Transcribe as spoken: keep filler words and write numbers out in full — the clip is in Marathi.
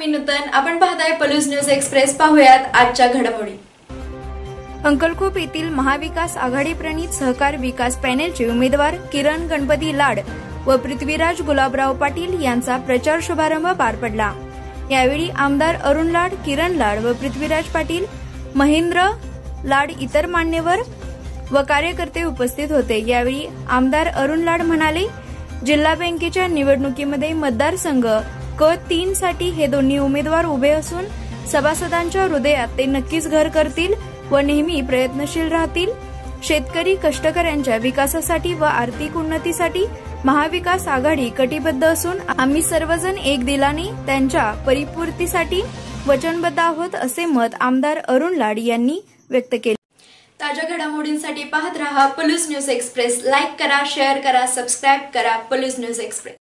नूतन. आपण पाहताय पलूस न्यूज एक्सप्रेस. पाहूयात आजच्या घडामोडी. अंकलखोप येथील महाविकास आघाडी प्रणित सहकार विकास पॅनेलचे उमेदवार किरण गणपती लाड व पृथ्वीराज गुलाबराव पाटील यांचा प्रचार शुभारंभ पार पडला. यावेळी आमदार अरुण लाड, किरण लाड व पृथ्वीराज पाटील, महेंद्र लाड इतर मान्यवर व कार्यकर्ते उपस्थित होते. यावेळी आमदार अरुण लाड म्हणाले, जिल्हा बँकेच्या निवडणुकीमध्ये मतदारसंघ क तीन साठी हे दोन्ही उमेदवार उभे असून सभासदांच्या हृदयात ते नक्कीच घर करतील व नेहमी प्रयत्नशील राहतील. शेतकरी कष्टकऱ्यांच्या विकासासाठी व आर्थिक उन्नतीसाठी महाविकास आघाडी कटिबद्ध असून आम्ही सर्वजण एक दिलाने त्यांच्या परिपूर्तीसाठी वचनबद्ध आहोत, असे मत आमदार अरुण लाड यांनी व्यक्त केले. ताज्या घडामोडींसाठी पाहत रहा पलूस न्यूज एक्सप्रेस. लाईक करा, शेअर करा, सबस्क्राईब करा. Palus news express.